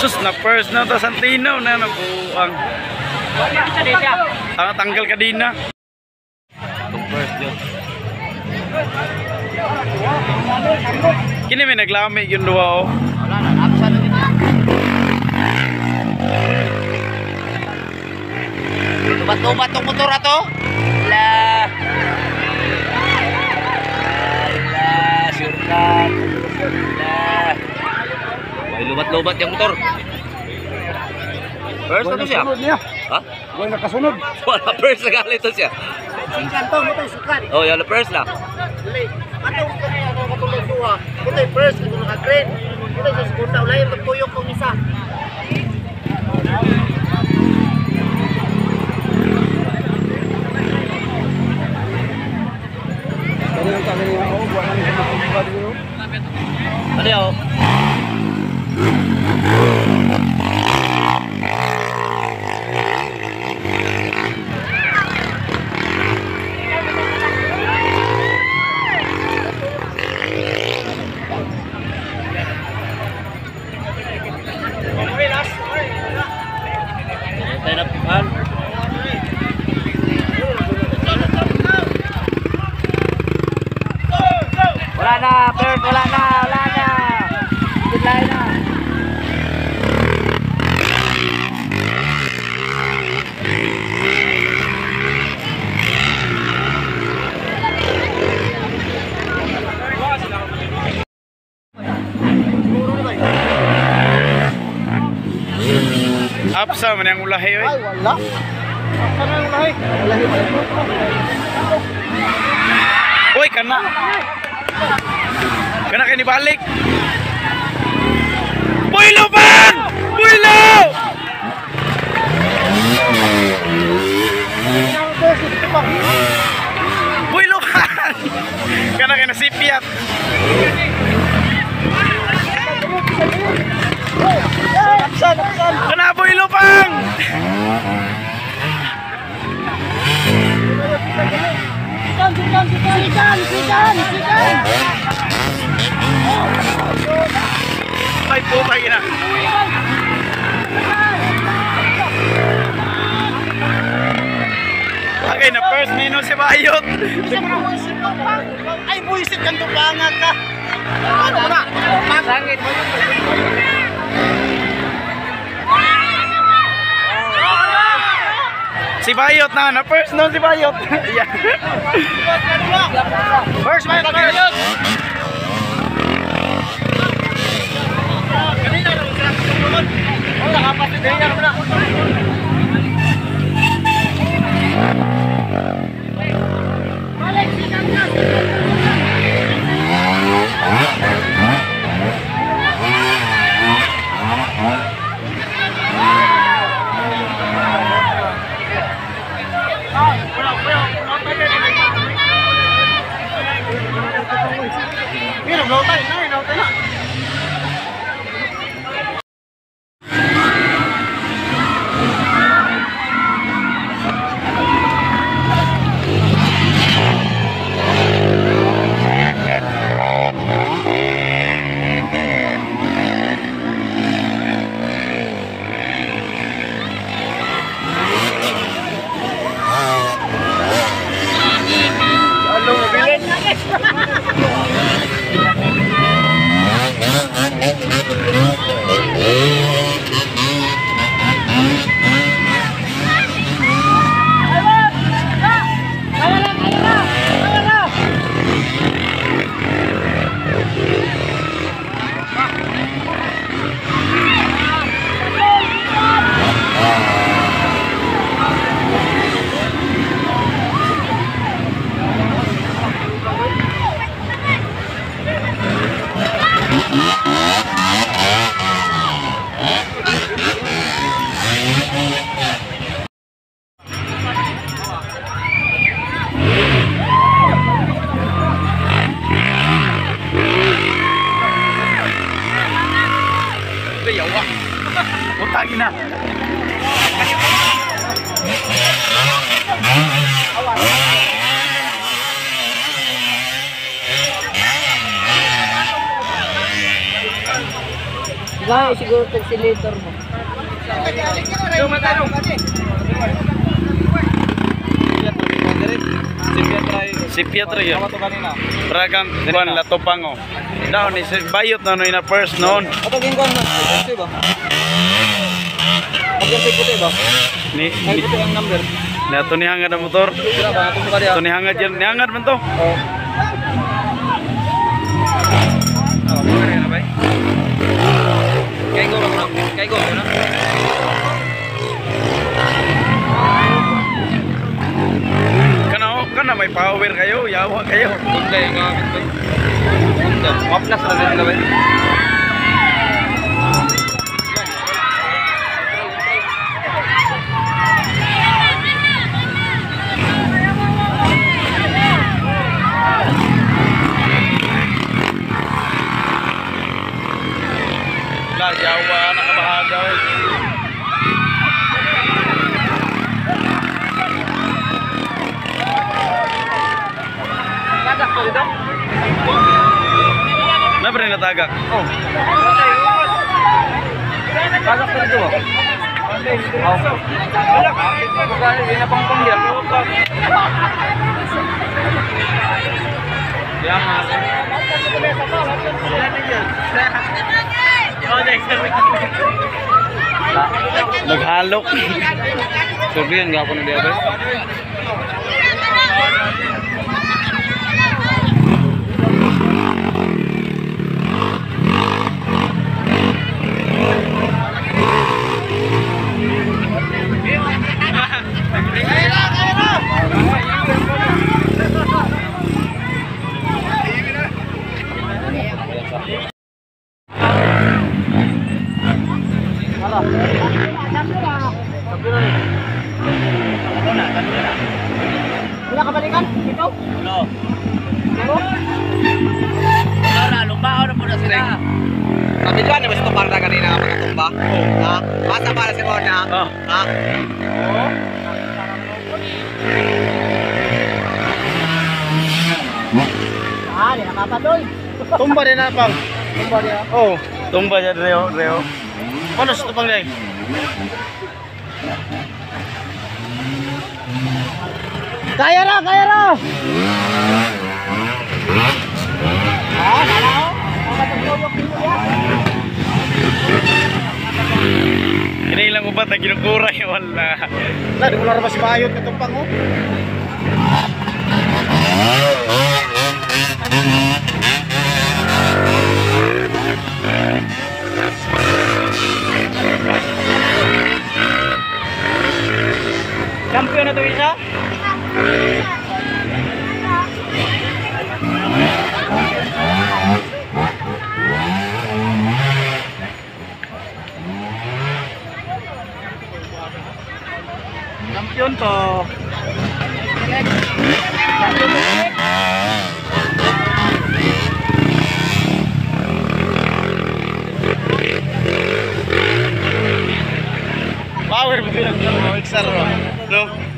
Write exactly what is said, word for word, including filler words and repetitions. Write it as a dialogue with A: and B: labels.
A: Sus na first na to Santino na nabuang. Tang tanggal kadina. First yun. Kini may naglami yung duwa oh.
B: Wala na, nakasa na din. Lubat-lubat tong motor ato. Lah. Lah, surkat. Lah. Why lubat-lubat yung motor? First na to siya? Ha?
A: Wala nakasunod.
B: Wala first na galit to siya.
C: Singkan to, mo to sukat.
B: Oh, yung first na.
C: Dali. Ato ko niya ako katulad duha. Ito yung first, ito naka-green. Ito yung segunda, wala yung magtuyok kong isa.
B: Ano yun? Tayo na pipan. Wala na, Bert, wala na, wala na. Biglayin na.
A: Apsa man yang ulahi oy.
C: Ay, wala. Apsa na yung lahi? Lahi ba ito?
A: Oy kana. Kana kini balik. Builo bang! Builo! Builo bang! Kana kena sipiat.
C: Apsan, apsan.
A: Kena builo bang!
C: Sikan, sikan, sikan, sikan, sikan, sikan.
A: Ay putay ina. Okay na first minute si Bayot.
C: Ay, buisit kang tubangat ka. Ano mo na?
B: Sangit mo.
A: Si Bayot na na first no si Bayot. Yeah.
C: First, Bayot, Bayot. Mira, no está, no, no está.
A: Utangin na.
B: Gaya siguro taxilator mo.
A: Si Pietro yun. Bragang kuan latopango. Daw ni si bayot na no ina first noon.
B: Patagin ko na. Kasi ba? Pagyan sa puti ba?
A: Ni
B: Ay puti ang number.
A: na to ni hangad ang motor.
B: Sira ba? Ito ba diya?
A: To ni hangad yan, ni hangad man to.
B: Oh. Oh, pagkari na ba? Kaya go na. Kaya go na.
A: Kana kana may power kayo, yawa kayo.
B: Hindi nga ba? Maplas na din ba?
A: La yawa nakabahaga eh.
B: Tagak ko dito.
A: Na pre natagak.
B: Oh. Tagak ko dito. Oh. Pagkali din na pang pangyan. Yang
A: Naghalok.
B: Sobriyan nga ako na diya ba? Wala ka balikan? Ito?
A: No.
B: Ano?
C: Wala na, lumbaon na po na sila.
B: Kapitwan na ba ito para kanina nga mga tumba?
A: Oh.
B: Ha? Basta para si Mona?
A: Ah.
B: Ha? Oo. Ah, di nakapatoy.
C: Tumba din na pang.
B: Tumba niya.
A: Oh, tumba dyan reo, reo. Ano sa tupang day?
B: Kaya na, kaya na! Ah, kala ko. Nakapagpawak dito yan.
A: Kinailang ubat na kinukuray, wala.
C: Na, di mo na si Bayot katong pang oh.
B: Champion na to isa?
A: Champion to. Power mo pinag-extra, no?